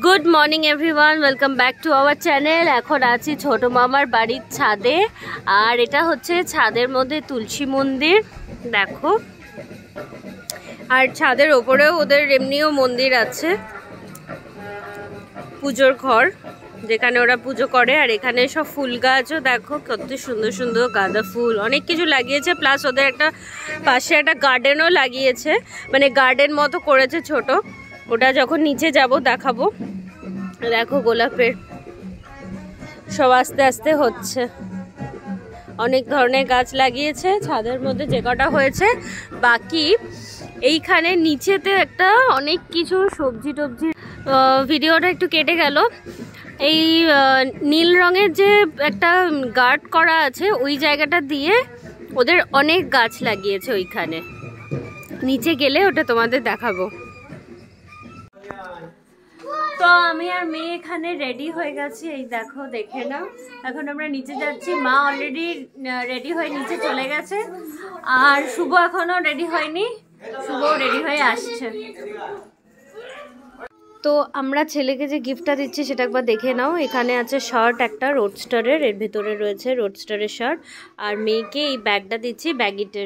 Good morning everyone, welcome back to our channel. এখন আছি ছোট মামার বাড়ির ছাদে, আর এটা হচ্ছে ছাদের মধ্যে তুলসী মন্দির দেখো। আর ছাদের ওপরেও ওদের এমনিও মন্দির আছে, পুজোর ঘর যেখানে ওরা পুজো করে। আর এখানে সব ফুল গাছও দেখো, কত সুন্দর সুন্দর গাঁদা ফুল, অনেক কিছু লাগিয়েছে। প্লাস ওদের একটা পাশে একটা গার্ডেনও লাগিয়েছে, মানে গার্ডেন মতো করেছে ছোট। ওটা যখন নিচে যাব দেখাবো। দেখো গোলাপের সব আস্তে আস্তে হচ্ছে, অনেক ধরনের গাছ লাগিয়েছে ছাদের মধ্যে যে কটা হয়েছে। বাকি এইখানে নিচেতে একটা অনেক কিছু সবজি টবজি, ভিডিওটা একটু কেটে গেল। এই নীল রঙের যে একটা গার্ড করা আছে ওই জায়গাটা দিয়ে ওদের অনেক গাছ লাগিয়েছে ওইখানে। নিচে গেলে ওটা তোমাদের দেখাবো। তো আমি আর মেয়ে এখানে রেডি হয়ে গেছি, এই দেখো দেখে নাও। এখন আমরা নিচে যাচ্ছি, মা অলরেডি রেডি হয়ে নিচে চলে গেছে, আর শুভ এখনো রেডি হয়নি, শুভ রেডি হয়ে আসছে। তো আমরা ছেলেকে যে গিফটটা দিচ্ছি সেটা একবার দেখে নাও। এখানে আছে শার্ট একটা রোডস্টারের, এর ভেতরে রয়েছে রোডস্টারের শার্ট। আর মেয়েকে এই ব্যাগটা দিচ্ছি ব্যাগিটের।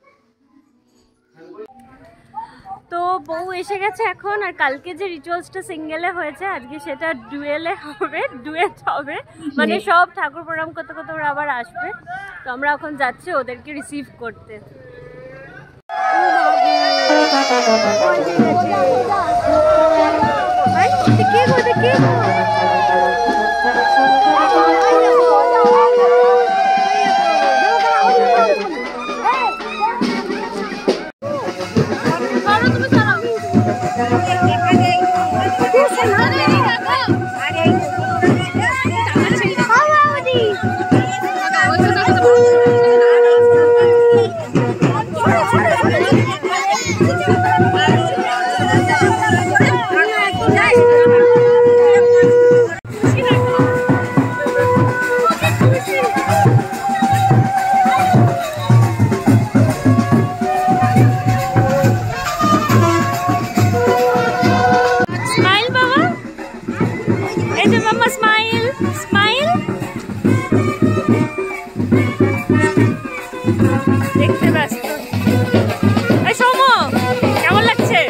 তো বউ এসে গেছে এখন, আর কালকে যে রিচুয়ালসটা সিঙ্গেলে হয়েছে আজকে সেটা ডুয়েলে হবে, ডুয়েট হবে, মানে সব ঠাকুর প্রণাম করতে করতে ওরা আবার আসবে। তো আমরা এখন যাচ্ছি ওদেরকে রিসিভ করতে। দেখতে ব্যস্ত। এই সোমো, কেমন লাগছে?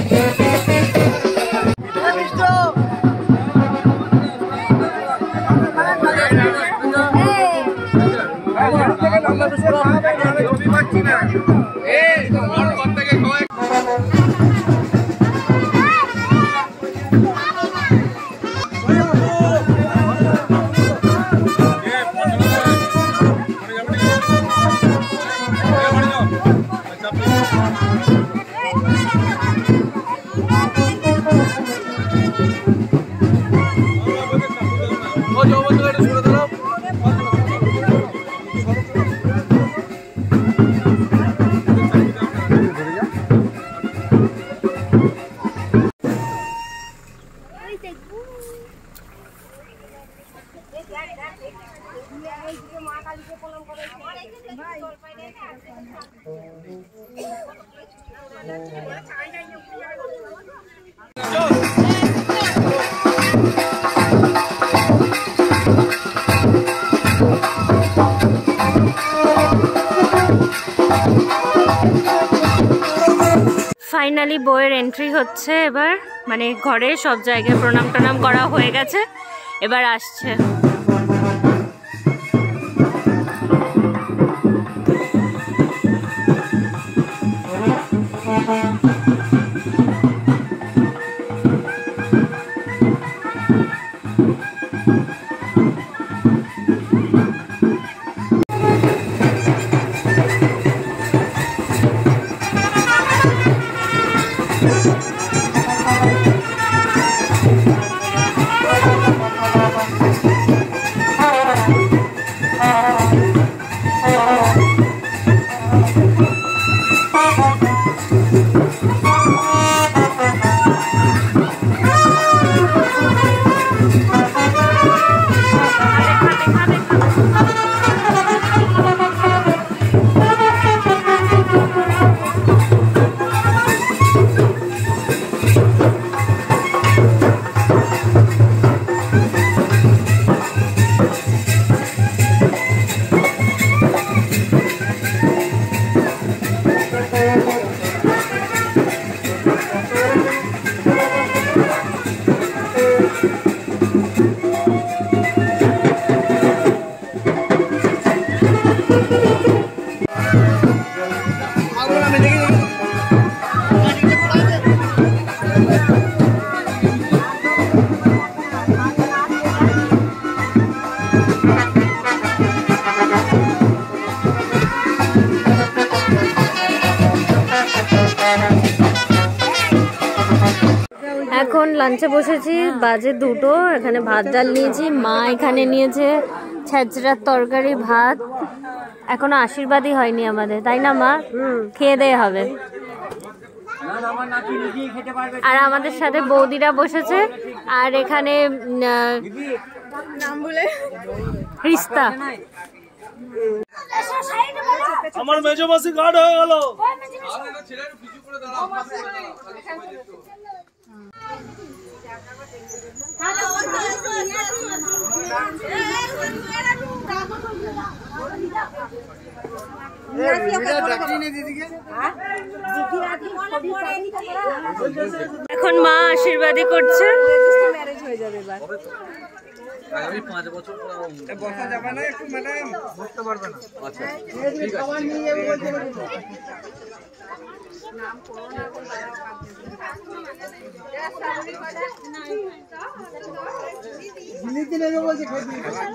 ফাইনালি বইয়ের এন্ট্রি হচ্ছে এবার, মানে ঘরে সব জায়গায় প্রণাম টনাম করা হয়ে গেছে, এবার আসছে। এখন লাঞ্চে বসেছি, বাজে 2টো। এখানে ভাত ডাল নিয়েছি, মা এখানে নিয়েছে ছেঁচড়ার তরকারি, ভাত। এখনো আশীর্বাদই হয়নি আমাদের, তাই না মা? খেয়ে দেয়ে হবে। আর আমাদের সাথে বৌদিরা বসেছে, আর এখানে রিস্তা। আমার মেজবাসী গার্ড হয়ে গেল। এখন মা আশীর্বাদই করছে। ম্যারেজ হয়ে যাবে এবার। আগামী 5 বছর পর বসা যাবে না, একটু ম্যাডাম বসতে পারবে না। আচ্ছা ঠিক আছে, খাবার নিয়ে যাবো বলতে বলতে নাম করো না, দিদি নেবে বলছে খেতে।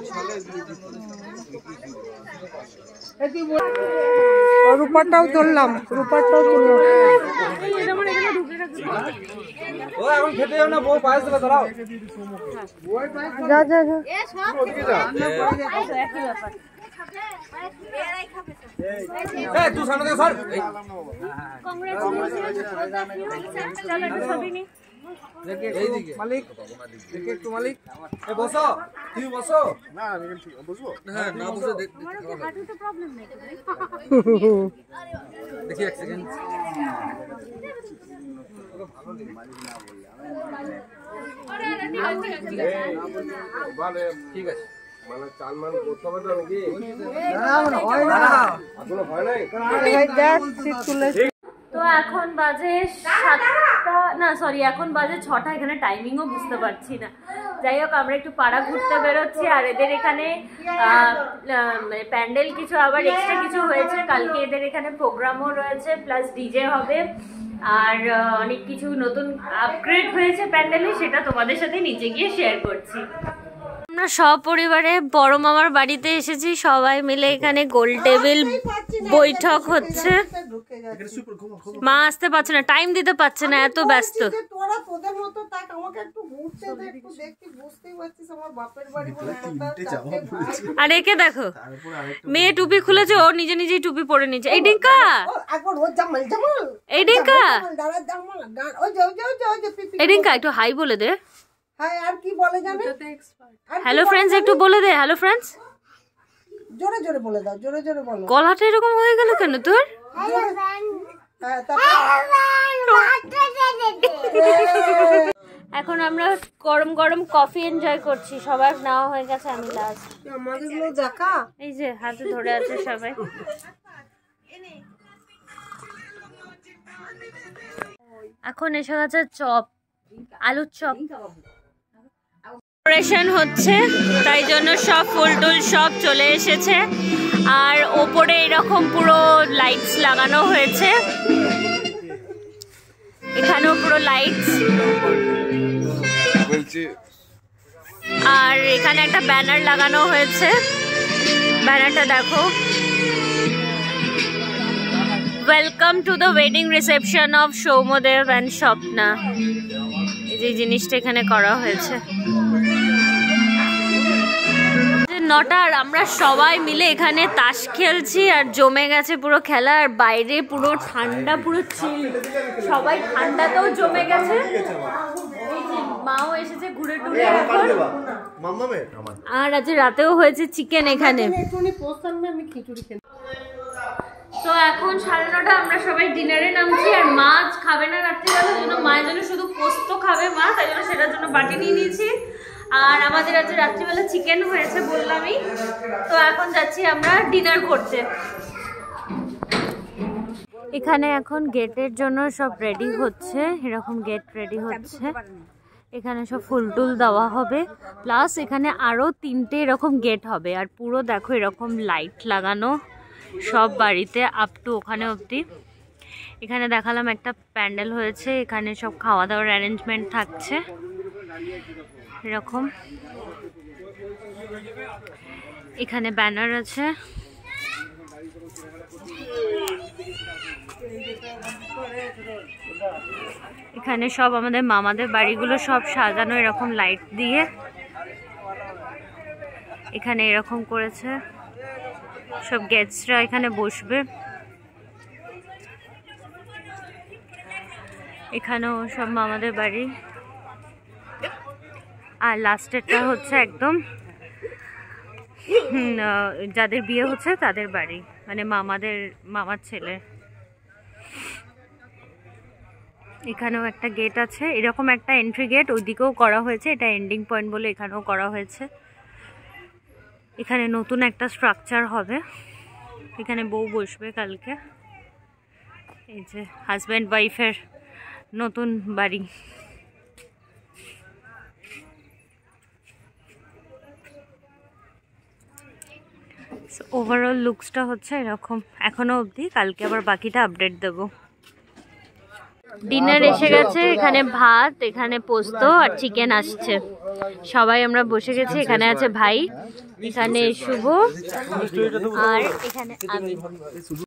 রূপাটাও তুললাম, রূপাটাও তুললাম। ও এখন খেতে যাও না, বউ পায়েস দেবে, দাঁড়াও। যা যা যা, ওদিকে যা। এই তুই সামনে দেখ, সর। এইদিকে মালিক, দেখে একটু মালিক। এ বসো, তুমি বসো। না আমি ঠিক বসবো। হ্যাঁ না বসে দেখ, হাঁটুতে প্রবলেম নেই। দেখি এক সেকেন্ড। ভালো নেই মালিক না বললে আমি। ঠিক আছে, মানে চাল মান করতে হবে তো নাকি? না না হয় না, এখনো হয় নাই। তো এখন বাজে 7টা, না সরি, এখন বাজে 6টা। এখানে টাইমিংও বুঝতে পারছি না। যাই হোক, আমরা একটু পাড়া ঘুরতে বেরোচ্ছি। আর এদের এখানে প্যান্ডেল কিছু আবার এক্সট্রা কিছু হয়েছে। কালকে এদের এখানে প্রোগ্রামও রয়েছে, প্লাস ডিজে হবে। আর অনেক কিছু নতুন আপগ্রেড হয়েছে প্যান্ডেলে, সেটা তোমাদের সাথে নিচে গিয়ে শেয়ার করছি। আমরা সপরিবারে বড় মামার বাড়িতে এসেছি, সবাই মিলে এখানে গোল টেবিল বৈঠক হচ্ছে। মা আসতে পারছে না, টাইম দিতে পারছে না, এত ব্যস্ত। আর একে দেখো, মেয়ে টুপি খুলেছে, ও নিজে নিজেই টুপি পরে নিচ্ছে। এই ডিঙ্কা, এই ডিঙ্কা, এই ডিঙ্কা একটু হাই বলে দে। হ্যালো ফ্রেন্ডস, একটু বলে দে হ্যালো ফ্রেন্ডস। জোরে জোরে বলে দাও, জোরে জোরে বলো। গলাটা এরকম হয়ে গেল কেন তোর? এখন আমরা গরম গরম কফি এনজয় করছি, সবার নেওয়া হয়ে গেছে, আমি লাস্ট। আমাদেরগুলো দেখা, এই যে হাতে ধরে আছে সবাই। এখন এসে গেছে চপ, আলুর চপ ডেকোরেশন হচ্ছে, তাই জন্য সব ফুল টুল সব চলে এসেছে। আর ওপরে এরকম পুরো লাইটস লাগানো হয়েছে, এখানেও পুরো লাইটস। আর এখানে একটা ব্যানার লাগানো হয়েছে, ব্যানারটা দেখো, welcome to the wedding reception of Soumyadeb and Swapna. এই যে জিনিসটা এখানে করা হয়েছে। 9টা, আর আমরা সবাই মিলে এখানে তাস খেলছি, আর জমে গেছে পুরো খেলা। আর বাইরে পুরো ঠান্ডা, পুরো চিল, সবাই ঠান্ডাতেও জমে গেছে। মাও এসেছে ঘুরে টুরে এখন। আর আজ রাতেও হয়েছে চিকেন এখানে। তো এখন 9:30, আমরা সবাই ডিনারে নামছি। আর মাছ খাবে না রাত্রিবেলার জন্য, মায়ের জন্য শুধু পোস্ত খাবে মা, তাই জন্য সেটার জন্য বাটি নিয়ে নিয়েছি। আর আমাদের আজ রাত্রিবেলা চিকেন হয়েছে বললামই। তো এখন যাচ্ছি আমরা ডিনার করতে। এখানে এখন গেটের জন্য সব রেডি হচ্ছে, এরকম গেট রেডি হচ্ছে। এখানে সব ফুল টুল দেওয়া হবে, প্লাস এখানে আরও 3টে এরকম গেট হবে। আর পুরো দেখো এরকম লাইট লাগানো সব বাড়িতে, আপ টু ওখানে অবধি। এখানে দেখালাম একটা প্যান্ডেল হয়েছে, এখানে সব খাওয়া দাওয়ার অ্যারেঞ্জমেন্ট থাকছে এরকম। এখানে ব্যানার আছে, এখানে সব আমাদের মামাদের বাড়িগুলো সব সাজানো এরকম লাইট দিয়ে, এখানে এরকম করেছে, সব গেস্টরা এখানে বসবে। এখানেও সব মামাদের বাড়ি, আর লাস্টেরটা হচ্ছে একদম যাদের বিয়ে হচ্ছে তাদের বাড়ি, মানে মামার ছেলে। এখানেও একটা গেট আছে, এরকম একটা এন্ট্রি গেট ওইদিকেও করা হয়েছে, এটা এন্ডিং পয়েন্ট বলে এখানেও করা হয়েছে। এখানে নতুন একটা স্ট্রাকচার হবে, এখানে বউ বসবে কালকে। এই যে হাজব্যান্ড ওয়াইফের নতুন বাড়ি। ওভারঅল লুকসটা হচ্ছে এরকম এখনো অবধি, কালকে আবার বাকিটা আপডেট দেব। ডিনার এসে গেছে, এখানে ভাত, এখানে পোস্ত আর চিকেন আসছে। সবাই আমরা বসে গেছি, এখানে আছে ভাই, এখানে শুভ, আর এখানে আমি।